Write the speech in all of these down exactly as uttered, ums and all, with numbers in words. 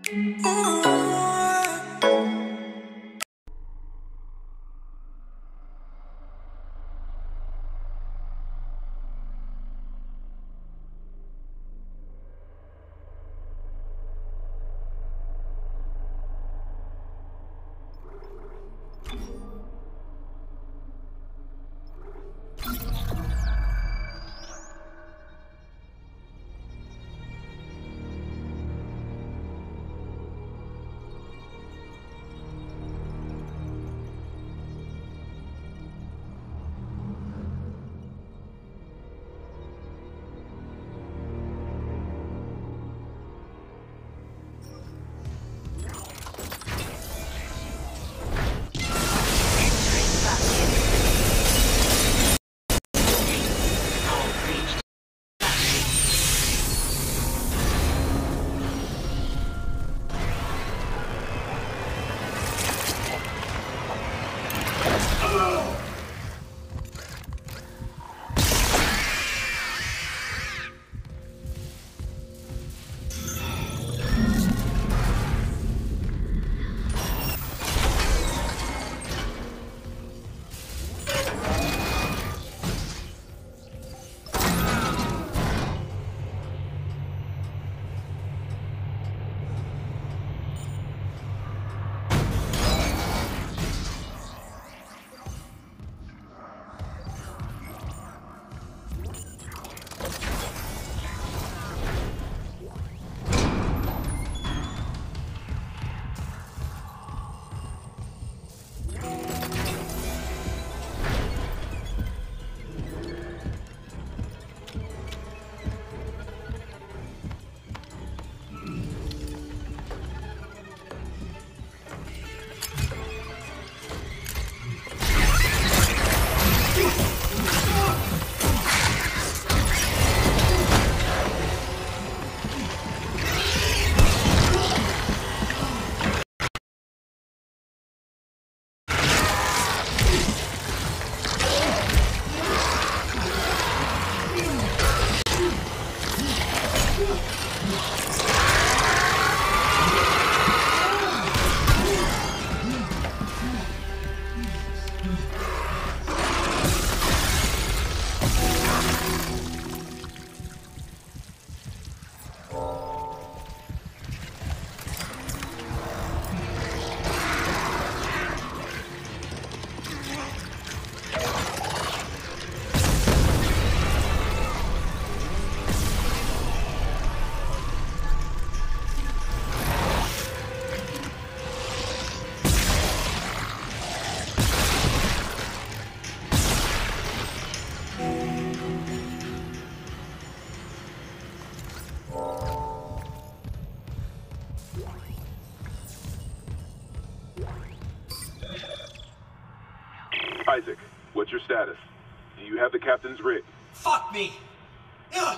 Isaac, what's your status? Do you have the captain's rig? Fuck me! Ugh.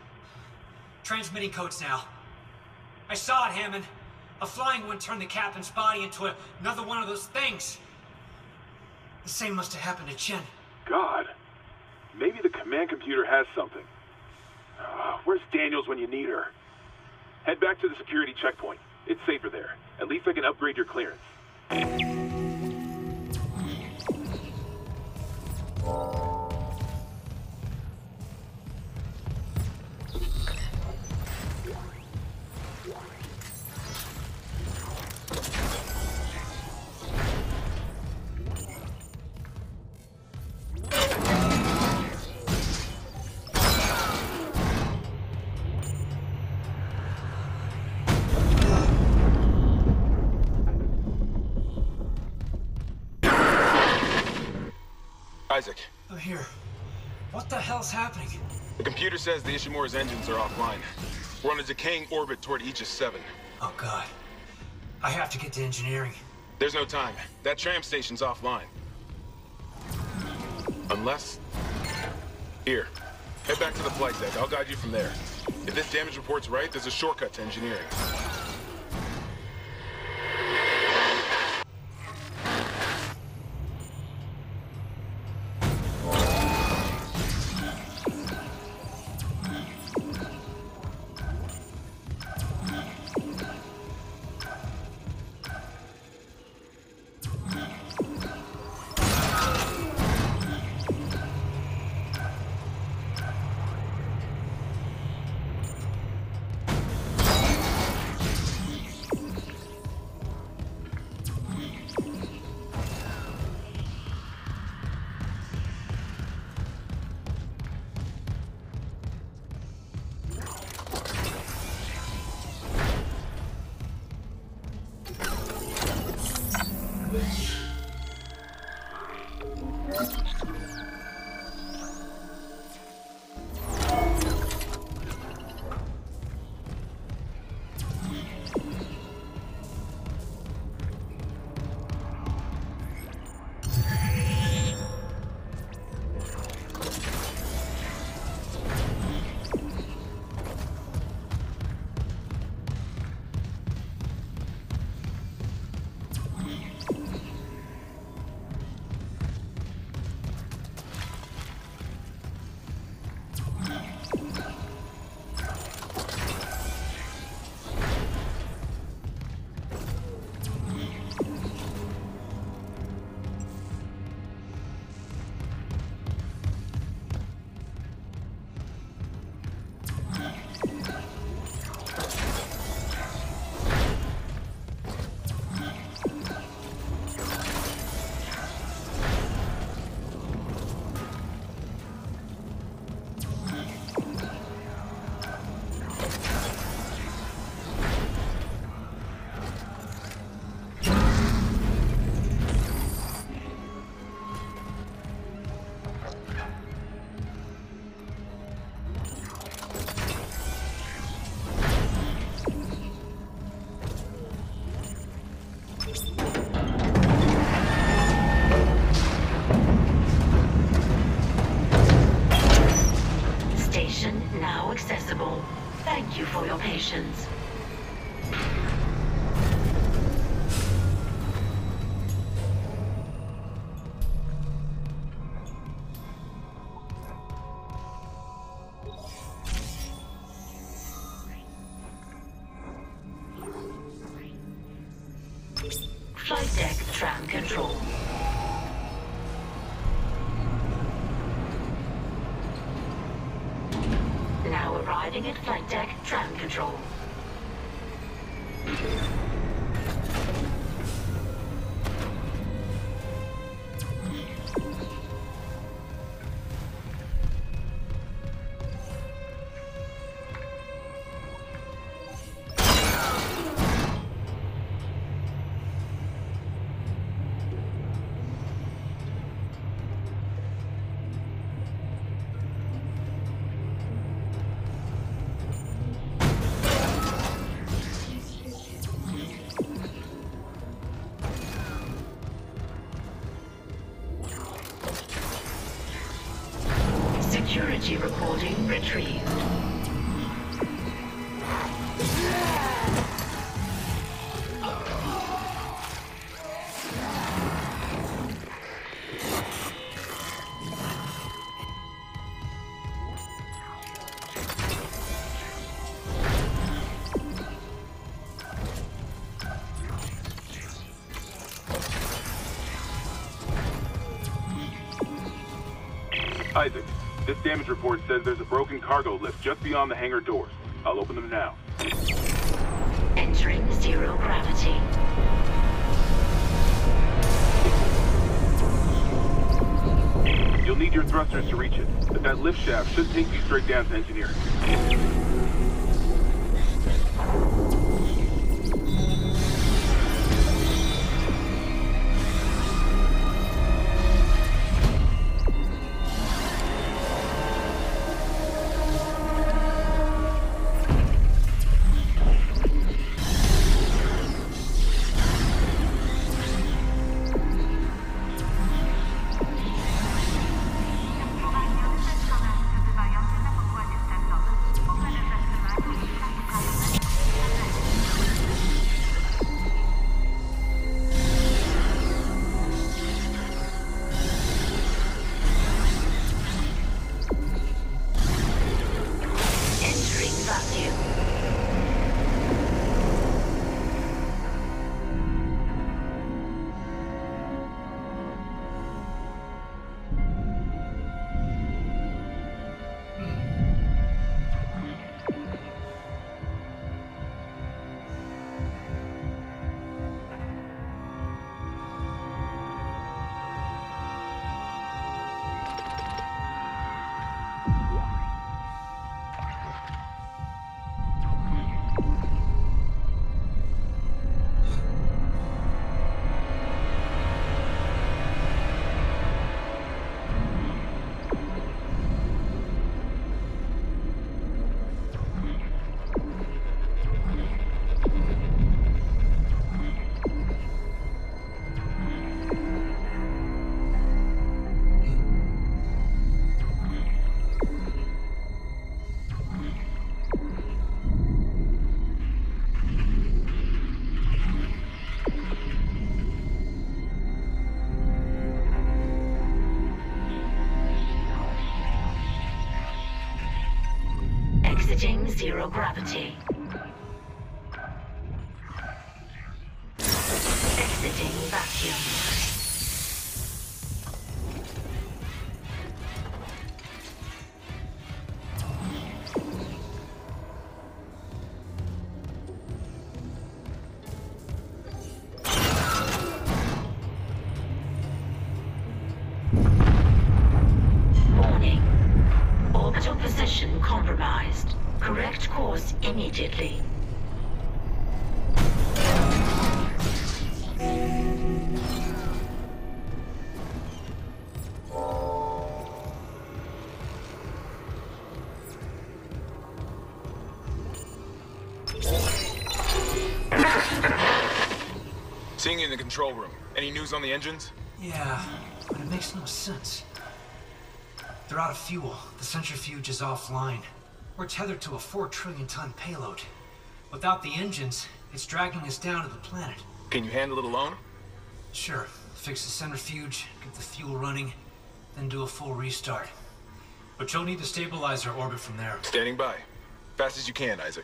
Transmitting codes now. I saw it, Hammond. A flying one turned the captain's body into a, another one of those things. The same must have happened to Chen. God. Maybe the command computer has something. Uh, where's Daniels when you need her? Head back to the security checkpoint. It's safer there. At least I can upgrade your clearance. Isaac. I'm here. What the hell's happening? The computer says the Ishimura's engines are offline. We're on a decaying orbit toward Aegis seven. Oh, God. I have to get to engineering. There's no time. That tram station's offline. Unless... Here. Head back to the flight deck. I'll guide you from there. If this damage report's right, there's a shortcut to engineering. Accessible. Thank you for your patience. Flight deck tram control. Now arriving at flight deck tram control. Security recording retrieved. Isaac, this damage report says there's a broken cargo lift just beyond the hangar doors. I'll open them now. Entering zero gravity. You'll need your thrusters to reach it, but that lift shaft should take you straight down to engineering. zero gravity. Exiting vacuum. Warning. Orbital position compromised. Correct course immediately. Seeing you in the control room. Any news on the engines? Yeah, but it makes no sense. They're out of fuel. The centrifuge is offline. We're tethered to a four trillion ton payload. Without the engines, it's dragging us down to the planet. Can you handle it alone? Sure, fix the centrifuge, get the fuel running, then do a full restart. But you'll need to stabilize our orbit from there. Standing by. Fast as you can, Isaac.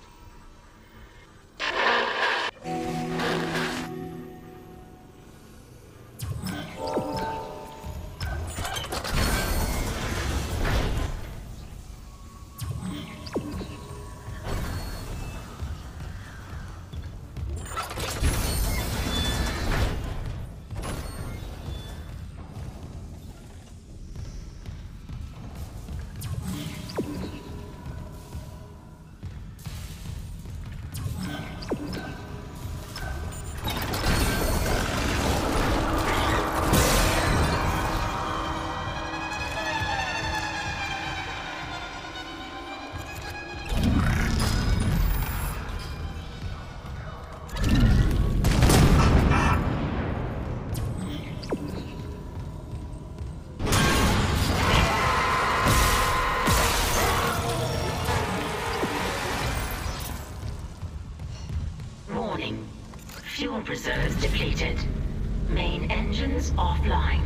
Warning. Fuel reserves depleted. Main engines offline.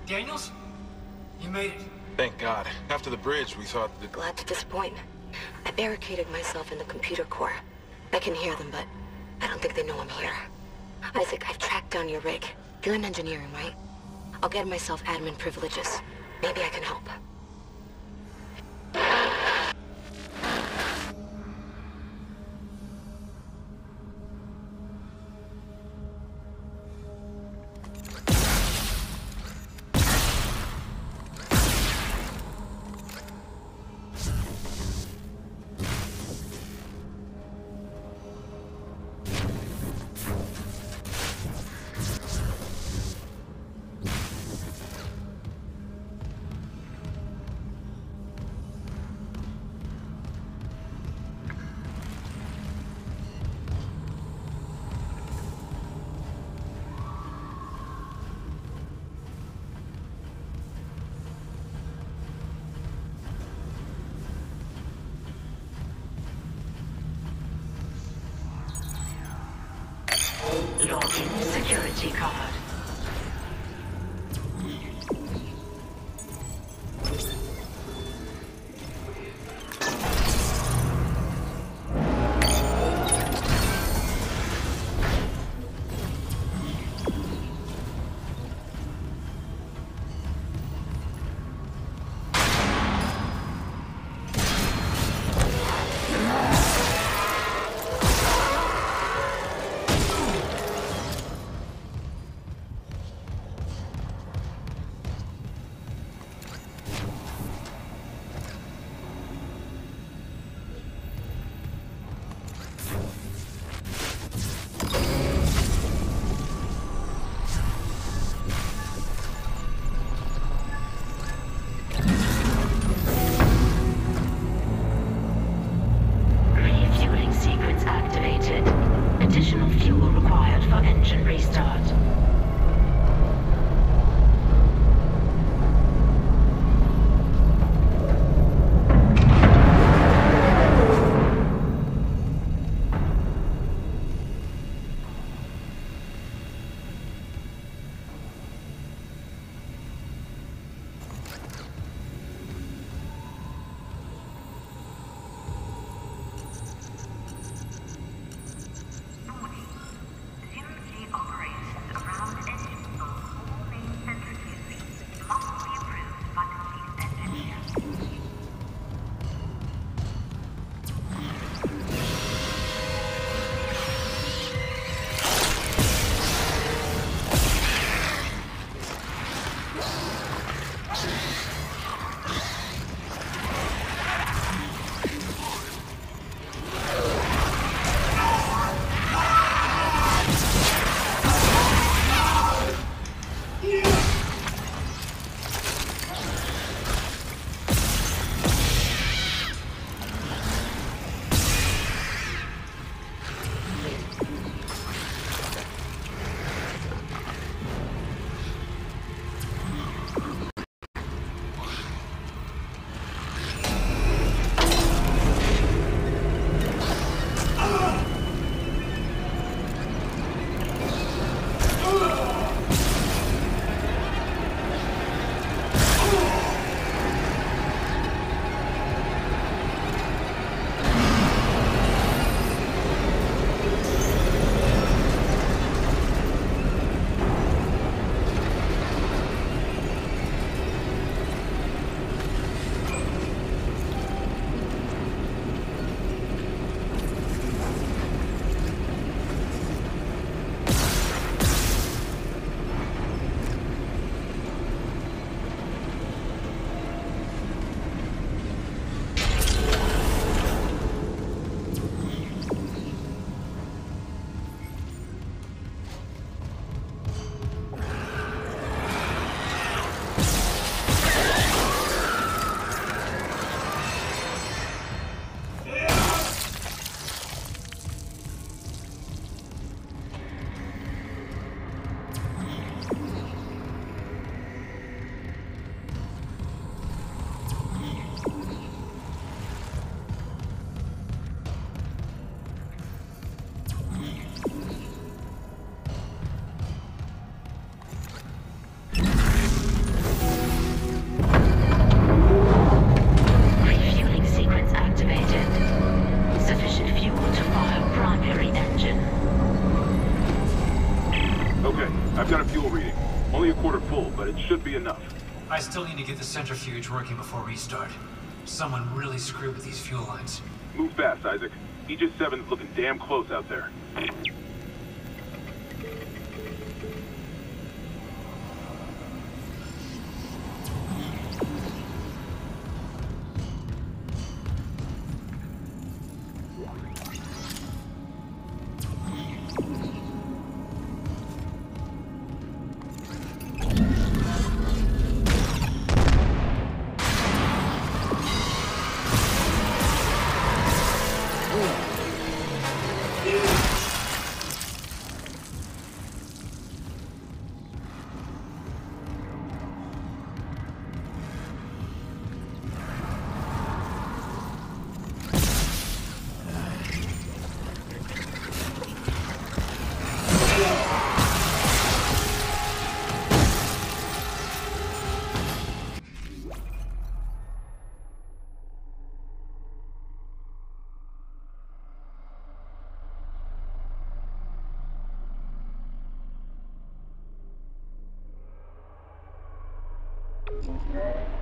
Daniels? You made it. Thank God. After the bridge, we thought that... Glad to disappoint. I barricaded myself in the computer core. I can hear them, but I don't think they know I'm here. Isaac, I've tracked down your rig. You're in engineering, right? I'll get myself admin privileges. Maybe I can help. Login security card. Okay, I've got a fuel reading. Only a quarter full, but it should be enough. I still need to get the centrifuge working before restart. Someone really screwed with these fuel lines. Move fast, Isaac. Aegis seven's looking damn close out there. Okay.